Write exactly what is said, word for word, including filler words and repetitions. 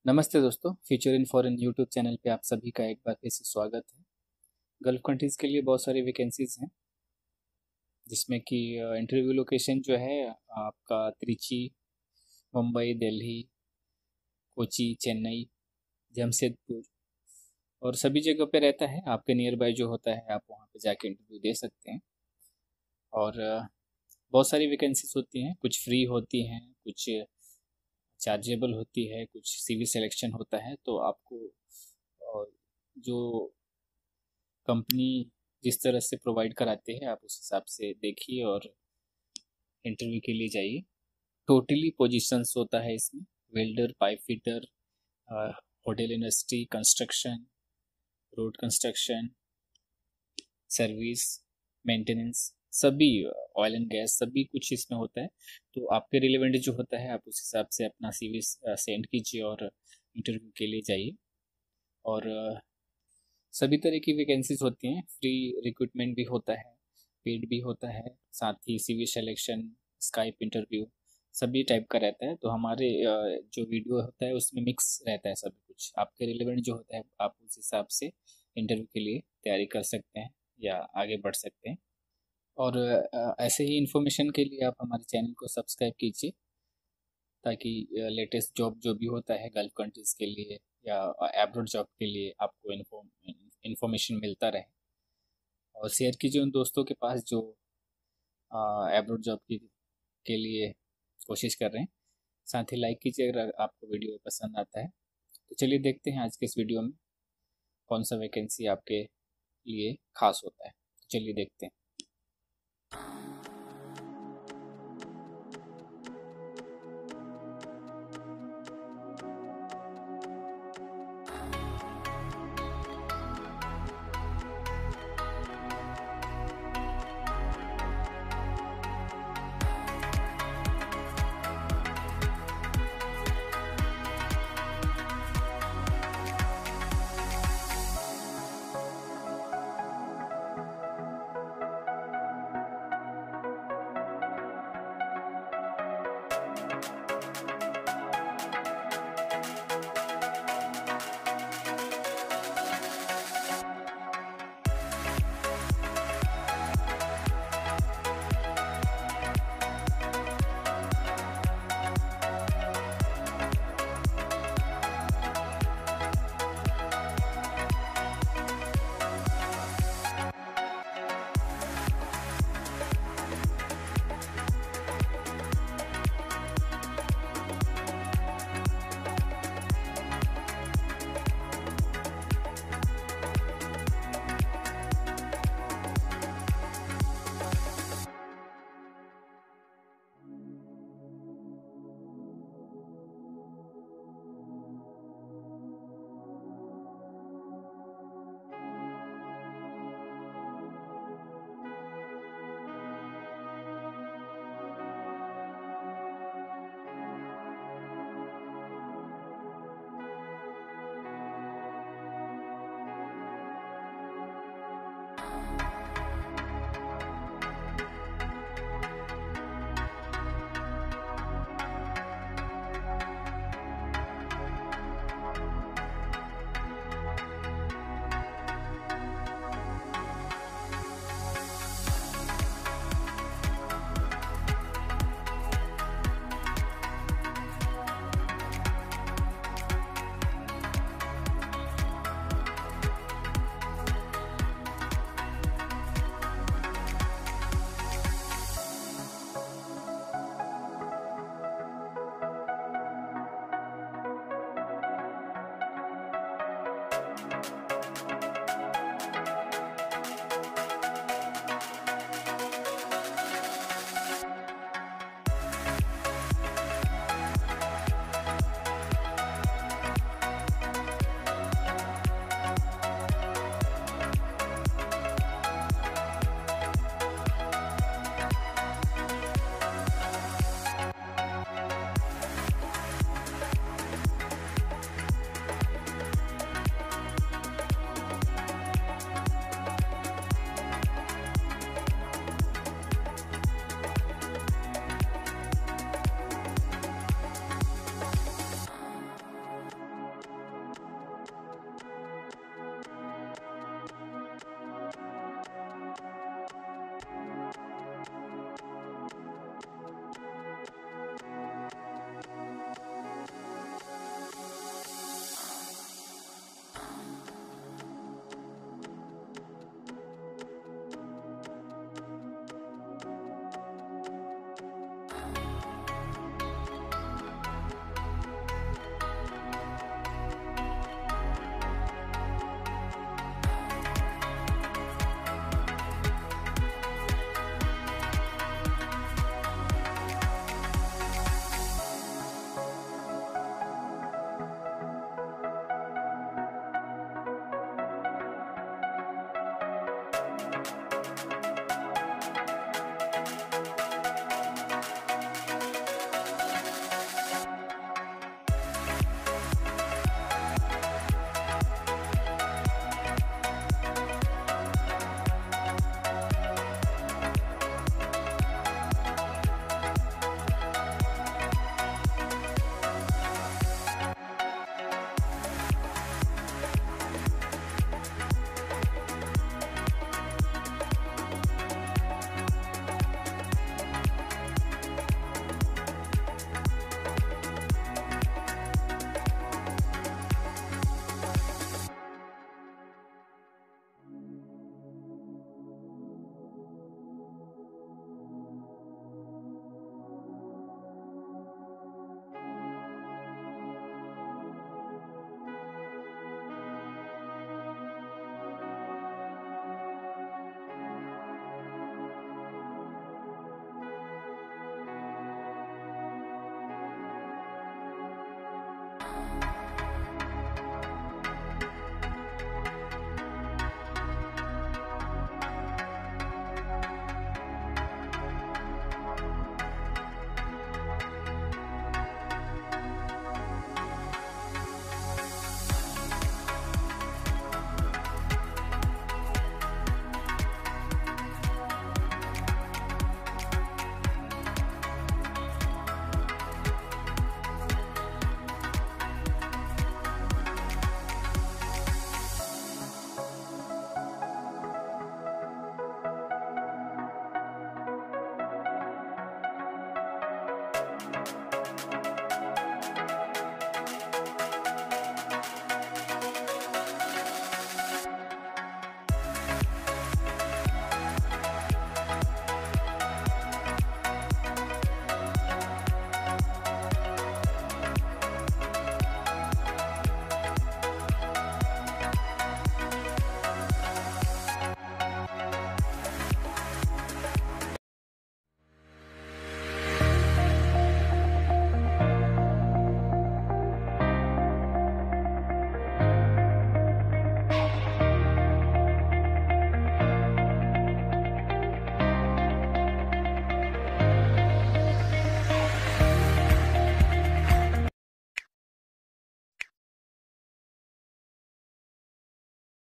नमस्ते दोस्तों, future in foreign YouTube channel पे आप सभी का एक बार फिर से स्वागत है। गल्फ कंट्रीज़ के लिए बहुत सारी वैकेंसीज़ हैं, जिसमें कि इंटरव्यू लोकेशन जो है आपका त्रिची, मुंबई, दिल्ली, कोची, चेन्नई, जमशेदपुर और सभी जगह पे रहता है। आपके नियर बाय जो होता है आप वहाँ पे जाके इंटरव्यू दे सकते हैं। और अ, बहुत सारी वैकेंसीज होती हैं, कुछ फ्री होती हैं, कुछ चार्जेबल होती है, कुछ सीवी सिलेक्शन होता है। तो आपको अ, जो कंपनी जिस तरह से प्रोवाइड कराते हैं आप उस हिसाब से देखिए और इंटरव्यू के लिए जाइए। टोटली पोजीशंस होता है इसमें, welder, pipe fitter, hotel industry, construction, road construction, service, maintenance, सभी, ऑयल एंड गैस, सभी कुछ इसमें होता है। तो आपके रिलेवेंट जो होता है आप उस हिसाब से अपना सीवी सेंड कीजिए और इंटरव्यू के लिए जाइए। और अ, सभी तरह की वैकेंसीज होती हैं, फ्री रिक्रूटमेंट भी होता है, पेड भी होता है, साथ ही सीवी सिलेक्शन, स्काइप इंटरव्यू, सभी टाइप का रहता है। तो हमारे अ, जो वीडियो होता है उसमें मिक्स रहता है सभी कुछ। आपके रिलेवेंट जो होता है आप उस हिसाब से इंटरव्यू के लिए तैयारी कर सकते हैं या आगे बढ़ सकते हैं। और अ, ऐसे ही इन्फॉर्मेशन के लिए आप हमारे चैनल को सब्सक्राइब कीजिए, ताकि लेटेस्ट जॉब जो भी होता है गल्फ कंट्रीज़ के लिए या एब्रॉड जॉब के लिए आपको इन्फॉर्म इन्फॉर्मेशन मिलता रहे। और शेयर कीजिए उन दोस्तों के पास जो एब्रॉड जॉब की के लिए कोशिश कर रहे हैं। साथ ही लाइक कीजिए अगर आपको वीडियो पसंद आता है। तो चलिए देखते हैं आज के इस वीडियो में कौन सा वैकेंसी आपके लिए खास होता है। तो चलिए देखते हैं।